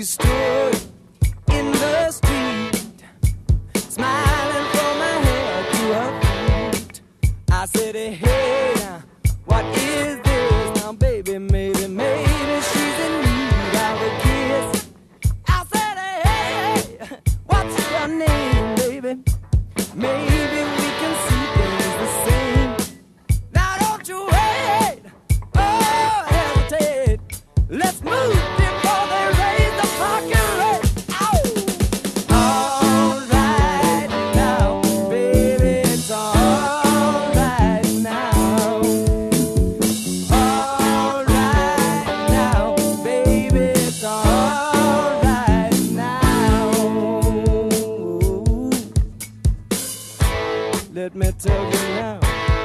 stood in the street, smiling from her head to her feet. I said, hey, now, what is this? Now, baby, maybe she's in need of a kiss. I said, hey, what's your name, baby? Maybe we can see things the same. Now, don't you wait, oh, hesitate. Let's move before they raise the parking rate. All right now, baby, it's all right now. All right now, baby, it's all right now. Let me tell you now.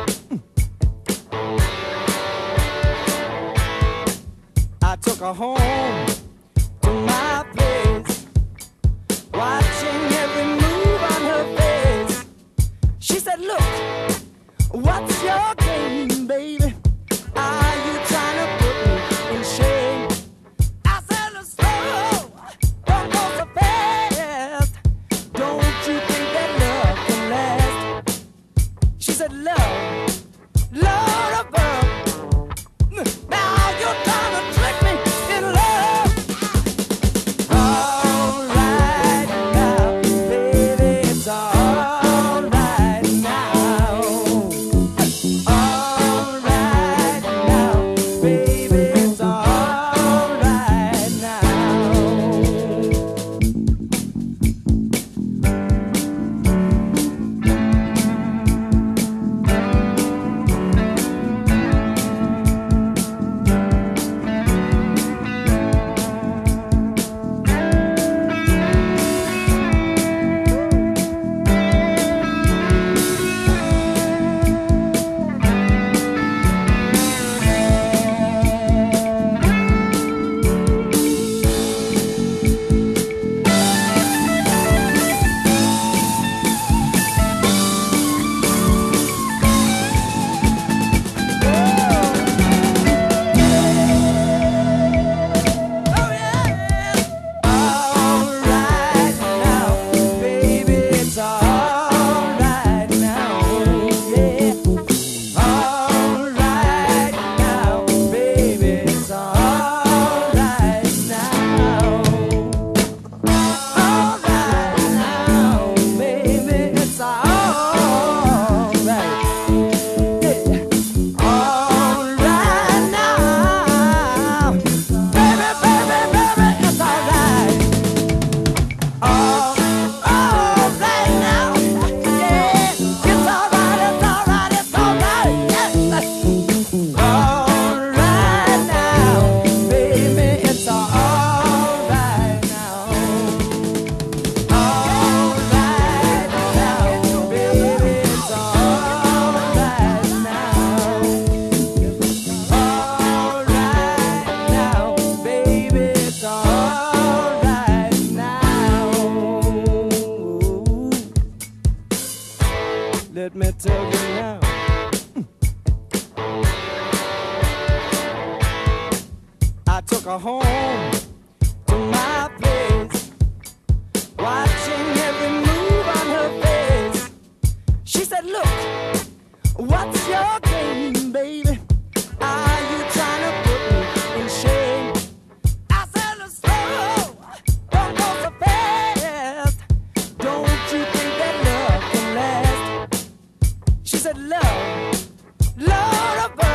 I took her home to my place, watching every move on her face. She said, look, what's your game, baby? Are you trying to put me in shame? I said, slow, don't go so fast. Don't you think that love can last? She said, love, Lord above. Now you're trying to trick me in love. All right now, baby, it's all right now. All right now, baby, it's all right now. Let me tell you now. I took her home to my place, watching every move on her face. She said, look, what's your game, baby? Are you trying to put me in shame? I said, slow, don't go so fast. Don't you think that love can last? She said, love, Lord above.